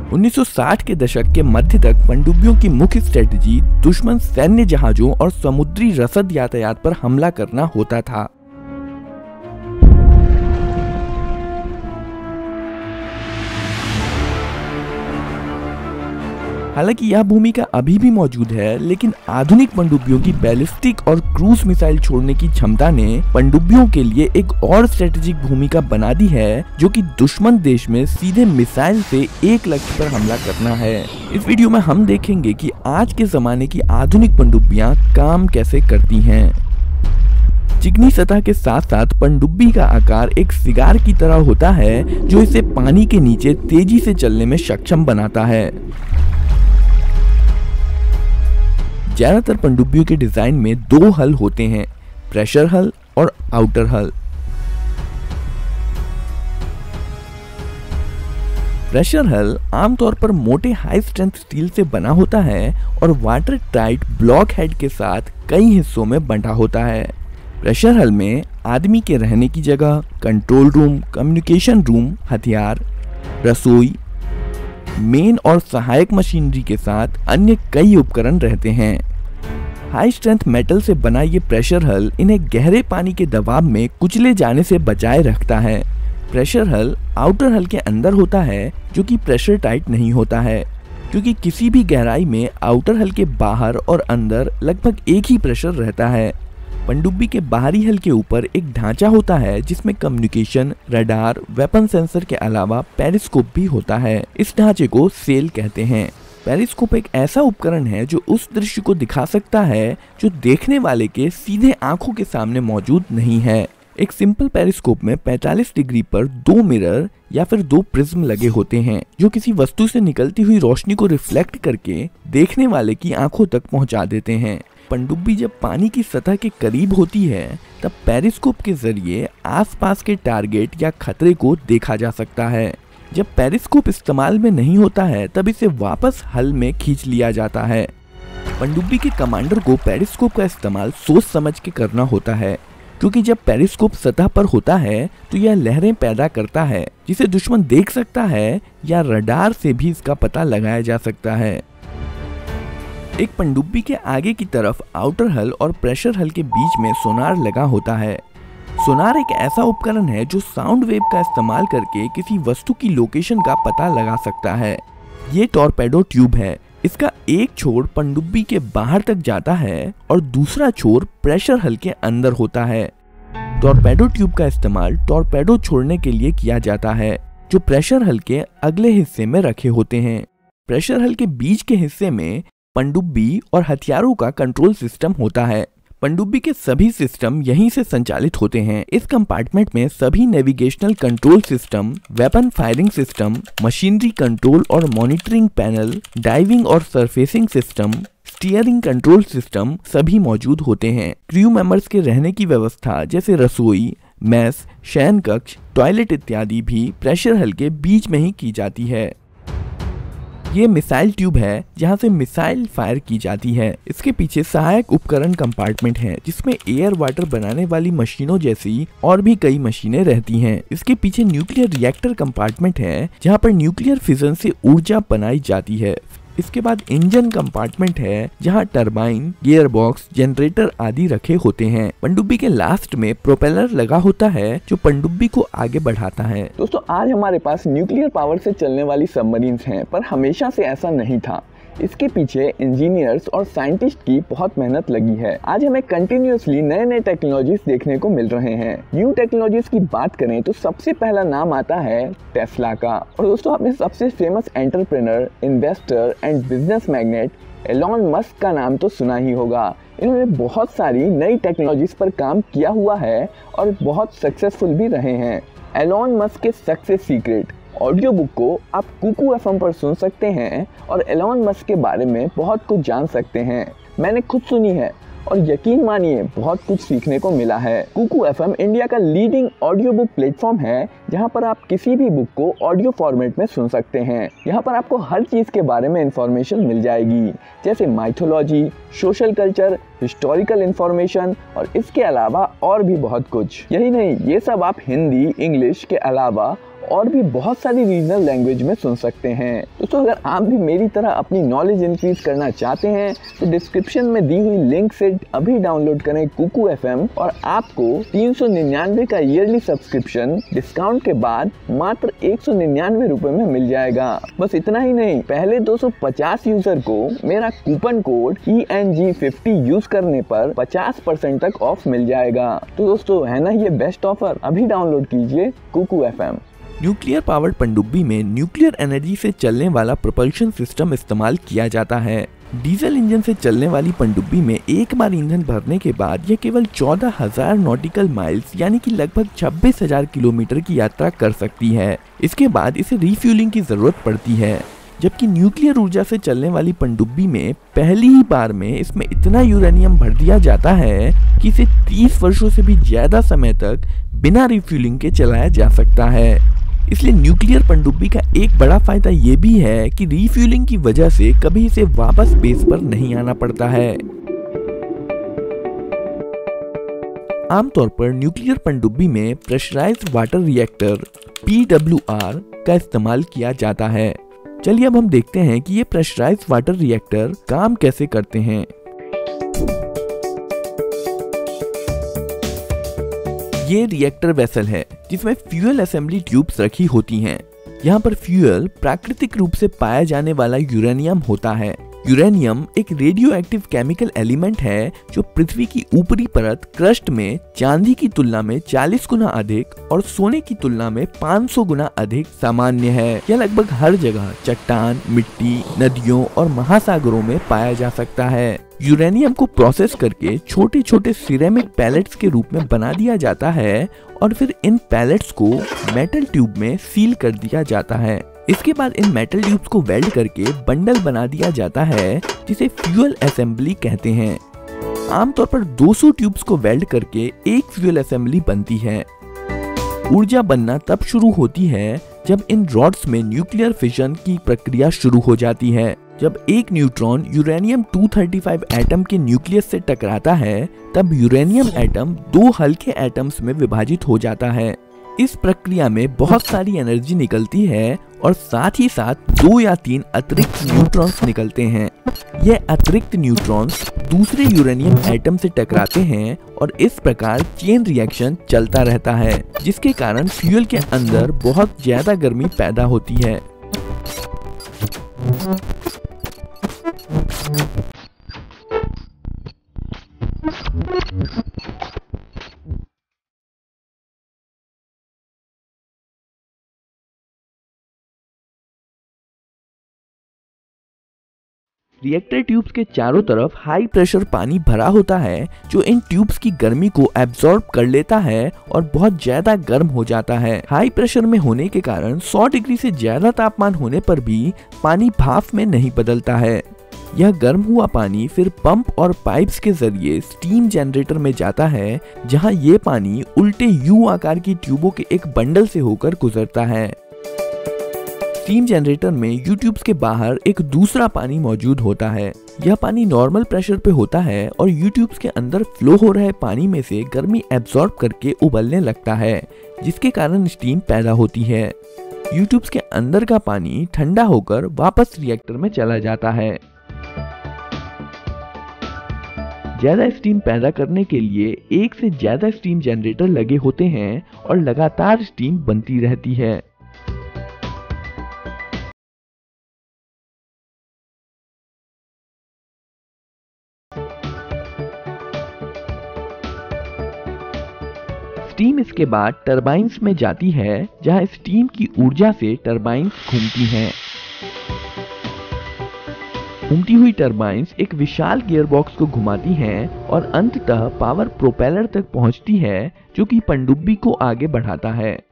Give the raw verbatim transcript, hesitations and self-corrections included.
उन्नीस सौ साठ के दशक के मध्य तक पनडुब्बियों की मुख्य स्ट्रेटजी दुश्मन सैन्य जहाजों और समुद्री रसद यातायात पर हमला करना होता था। हालांकि यह भूमिका अभी भी मौजूद है, लेकिन आधुनिक पनडुब्बियों की बैलिस्टिक और क्रूज मिसाइल छोड़ने की क्षमता ने पनडुब्बियों के लिए एक और स्ट्रेटेजिक भूमिका बना दी है, जो कि दुश्मन देश में सीधे मिसाइल से एक लक्ष्य पर हमला करना है। इस वीडियो में हम देखेंगे कि आज के जमाने की आधुनिक पनडुब्बियां काम कैसे करती हैं। चिकनी सतह के साथ साथ पनडुब्बी का आकार एक सिगार की तरह होता है, जो इसे पानी के नीचे तेजी से चलने में सक्षम बनाता है। ज्यादातर पनडुब्बियों के डिजाइन में दो हल होते हैं, प्रेशर हल और आउटर हल। प्रेशर हल आमतौर पर मोटे हाई स्ट्रेंथ स्टील से बना होता है और वाटर टाइट ब्लॉक हेड के साथ कई हिस्सों में बंटा होता है। प्रेशर हल में आदमी के रहने की जगह, कंट्रोल रूम, कम्युनिकेशन रूम, हथियार, रसोई, मेन और सहायक मशीनरी के साथ अन्य कई उपकरण रहते हैं। हाई स्ट्रेंथ मेटल से बना ये प्रेशर हल इन्हें गहरे पानी के दबाव में कुचले जाने से बचाए रखता है। प्रेशर हल आउटर हल के अंदर होता है, जो कि प्रेशर टाइट नहीं होता है, क्योंकि किसी भी गहराई में आउटर हल के बाहर और अंदर लगभग एक ही प्रेशर रहता है। पनडुब्बी के बाहरी हल के ऊपर एक ढांचा होता है, जिसमें कम्युनिकेशन, रडार, वेपन सेंसर के अलावा पेरिस्कोप भी होता है। इस ढांचे को सेल कहते हैं। पेरिस्कोप एक ऐसा उपकरण है जो उस दृश्य को दिखा सकता है जो देखने वाले के सीधे आंखों के सामने मौजूद नहीं है। एक सिंपल पेरिस्कोप में पैंतालीस डिग्री पर दो मिरर या फिर दो प्रिज्म लगे होते हैं, जो किसी वस्तु से निकलती हुई रोशनी को रिफ्लेक्ट करके देखने वाले की आंखों तक पहुंचा देते हैं। पनडुब्बी जब पानी की सतह के करीब होती है, तब पेरिस्कोप के जरिए आसपास के टारगेट या खतरे को देखा जा सकता है। जब पेरिस्कोप इस्तेमाल में नहीं होता है, तब इसे वापस हल में खींच लिया जाता है। पनडुब्बी के कमांडर को पेरिस्कोप का इस्तेमाल सोच समझ के करना होता है, क्योंकि जब पेरिस्कोप सतह पर होता है तो यह लहरें पैदा करता है, जिसे दुश्मन देख सकता है या रडार से भी इसका पता लगाया जा सकता है। एक पनडुब्बी के आगे की तरफ आउटर हल और प्रेशर हल के बीच में सोनार लगा होता है। सोनार एक ऐसा उपकरण है जो साउंड वेव का इस्तेमाल करके किसी वस्तु की लोकेशन का पता लगा सकता है। ये टॉर्पेडो ट्यूब है। इसका एक छोर पनडुब्बी के बाहर तक जाता है और दूसरा छोर प्रेशर हल के अंदर होता है। टॉर्पेडो ट्यूब का इस्तेमाल टॉर्पेडो छोड़ने के लिए किया जाता है, जो प्रेशर हल के अगले हिस्से में रखे होते हैं। प्रेशर हल के बीच के हिस्से में पनडुब्बी और हथियारों का कंट्रोल सिस्टम होता है। पनडुब्बी के सभी सिस्टम यहीं से संचालित होते हैं। इस कंपार्टमेंट में सभी navigational control system, weapon firing system, machinery control और मॉनिटरिंग पैनल, डाइविंग और surfacing system, steering control system सभी मौजूद होते हैं। क्रू मेंबर्स के रहने की व्यवस्था जैसे रसोई, मेस, शयन कक्ष, टॉयलेट इत्यादि भी प्रेशर हल के बीच में ही की जाती है। ये मिसाइल ट्यूब है, जहां से मिसाइल फायर की जाती है। इसके पीछे सहायक उपकरण कंपार्टमेंट है, जिसमें एयर वाटर बनाने वाली मशीनों जैसी और भी कई मशीनें रहती हैं। इसके पीछे न्यूक्लियर रिएक्टर कंपार्टमेंट है, जहां पर न्यूक्लियर फिजन से ऊर्जा बनाई जाती है। इसके बाद इंजन कंपार्टमेंट है, जहां टरबाइन, गियर बॉक्स, जनरेटर आदि रखे होते हैं। पनडुब्बी के लास्ट में प्रोपेलर लगा होता है, जो पनडुब्बी को आगे बढ़ाता है। दोस्तों, आज हमारे पास न्यूक्लियर पावर से चलने वाली सबमरीन्स हैं, पर हमेशा से ऐसा नहीं था। इसके पीछे इंजीनियर्स और साइंटिस्ट की बहुत मेहनत लगी है। आज हमें कंटिन्यूअसली नए नए टेक्नोलॉजीज देखने को मिल रहे हैं। न्यू टेक्नोलॉजीज की बात करें तो सबसे पहला नाम आता है टेस्ला का। और दोस्तों, आपने सबसे famous entrepreneur, investor and business magnate Elon Musk का नाम तो सुना ही होगा। इन्होंने बहुत सारी नई टेक्नोलॉजीज पर काम किया हुआ है और बहुत सक्सेसफुल भी रहे हैं। एलॉन मस्क के सक्सेस सीक्रेट ऑडियो बुक को आप कुकू एफ एम पर सुन सकते हैं और एलॉन मस्क के बारे में बहुत कुछ जान सकते हैं। मैंने खुद सुनी है और यकीन मानिए बहुत कुछ सीखने को मिला है। कुकू एफ एम इंडिया का लीडिंग ऑडियो बुक प्लेटफॉर्म है, जहां पर आप किसी भी बुक को ऑडियो फॉर्मेट में सुन सकते हैं। यहाँ पर आपको हर चीज़ के बारे में इंफॉर्मेशन मिल जाएगी, जैसे mythology, social culture, historical information और इसके अलावा और भी बहुत कुछ। यही नहीं, ये सब आप हिंदी, इंग्लिश के अलावा और भी बहुत सारी रीजनल लैंग्वेज में सुन सकते हैं। दोस्तों अगर आप भी मेरी तरह अपनी नॉलेज इंक्रीज करना चाहते हैं तो डिस्क्रिप्शन में दी हुई लिंक से अभी डाउनलोड करें कुकू एफएम और आपको तीन सौ निन्यानवे का ईयरली सब्सक्रिप्शन डिस्काउंट के बाद मात्र एक सौ निन्यानवे रुपए में मिल जाएगा। बस इतना ही नहीं, पहले दो सौ पचास यूजर को मेरा coupon code E N G fifty use करने पर पचास परसेंट तक ऑफ मिल जाएगा। तो दोस्तों है ना ये बेस्ट ऑफर, अभी डाउनलोड कीजिए कुकू एफएम। न्यूक्लियर पावर्ड पनडुब्बी में न्यूक्लियर एनर्जी से चलने वाला प्रोपल्शन सिस्टम इस्तेमाल किया जाता है। डीजल इंजन से चलने वाली पनडुब्बी में एक बार ईंधन भरने के बाद यह केवल चौदह हजार नॉटिकल माइल्स यानी कि लगभग छब्बीस हजार किलोमीटर की यात्रा कर सकती है। इसके बाद इसे रिफ्यूलिंग की जरूरत पड़ती है, जबकि न्यूक्लियर ऊर्जा से चलने वाली पनडुब्बी में पहली ही बार में इसमें इतना यूरेनियम भर दिया जाता है कि इसे तीस वर्षों से भी ज्यादा समय तक बिना रिफ्यूलिंग के चलाया जा सकता है। इसलिए न्यूक्लियर पनडुब्बी का एक बड़ा फायदा ये भी है कि रिफ्यूलिंग की वजह से कभी इसे वापस बेस पर नहीं आना पड़ता है। आमतौर पर न्यूक्लियर पनडुब्बी में pressurised water reactor P W R का इस्तेमाल किया जाता है। चलिए अब हम देखते हैं कि ये प्रेशराइज्ड वाटर रिएक्टर काम कैसे करते हैं। ये रिएक्टर वेसल है जिसमें फ्यूल असेंबली ट्यूब्स रखी होती हैं। यहाँ पर फ्यूल प्राकृतिक रूप से पाया जाने वाला यूरेनियम होता है। यूरेनियम एक रेडियो एक्टिव केमिकल एलिमेंट है जो पृथ्वी की ऊपरी परत क्रस्ट में चांदी की तुलना में चालीस गुना अधिक और सोने की तुलना में पाँच सौ गुना अधिक सामान्य है। यह लगभग हर जगह चट्टान, मिट्टी, नदियों और महासागरों में पाया जा सकता है। यूरेनियम को प्रोसेस करके छोटे छोटे सिरेमिक पैलेट्स के रूप में बना दिया जाता है और फिर इन पैलेट्स को मेटल ट्यूब में सील कर दिया जाता है। इसके बाद इन मेटल ट्यूब्स को वेल्ड करके बंडल बना दिया जाता है जिसे फ्यूल असेंबली कहते हैं। आमतौर पर दो सौ ट्यूब्स को वेल्ड करके एक फ्यूल असेंबली बनती है। ऊर्जा बनना तब शुरू होती है जब इन रॉड्स में न्यूक्लियर फिशन की प्रक्रिया शुरू हो जाती है। जब एक न्यूट्रॉन यूरेनियम दो सौ पैंतीस एटम के न्यूक्लियस से टकराता है तब यूरेनियम एटम दो हल्के एटम्स में विभाजित हो जाता है। इस प्रक्रिया में बहुत सारी एनर्जी निकलती है और साथ ही साथ दो या तीन अतिरिक्त न्यूट्रॉन्स निकलते हैं। यह अतिरिक्त न्यूट्रॉन्स दूसरे यूरेनियम एटम से टकराते हैं और इस प्रकार चेन रिएक्शन चलता रहता है, जिसके कारण फ्यूल के अंदर बहुत ज्यादा गर्मी पैदा होती है। रिएक्टर ट्यूब्स के चारों तरफ हाई प्रेशर पानी भरा होता है जो इन ट्यूब्स की गर्मी को एब्जॉर्ब कर लेता है और बहुत ज्यादा गर्म हो जाता है। हाई प्रेशर में होने के कारण सौ डिग्री से ज्यादा तापमान होने पर भी पानी भाप में नहीं बदलता है। यह गर्म हुआ पानी फिर पंप और पाइप्स के जरिए स्टीम जनरेटर में जाता है, जहां ये पानी उल्टे यू आकार की ट्यूबों के एक बंडल से होकर गुजरता है। स्टीम जनरेटर में यू ट्यूब्स के बाहर एक दूसरा पानी मौजूद होता है। यह पानी नॉर्मल प्रेशर पे होता है और यू ट्यूब्स के अंदर फ्लो हो रहे पानी में से गर्मी एब्जॉर्ब करके उबलने लगता है, जिसके कारण स्टीम पैदा होती है। यू ट्यूब्स के अंदर का पानी ठंडा होकर वापस रिएक्टर में चला जाता है। ज्यादा स्टीम पैदा करने के लिए एक से ज्यादा स्टीम जनरेटर लगे होते हैं और लगातार स्टीम बनती रहती है। स्टीम इसके बाद टरबाइन्स में जाती है, जहां स्टीम की ऊर्जा से टरबाइन्स घूमती हैं। घूमती हुई टरबाइन्स एक विशाल गियरबॉक्स को घुमाती हैं और अंततः पावर प्रोपेलर तक पहुंचती है, जो कि पनडुब्बी को आगे बढ़ाता है।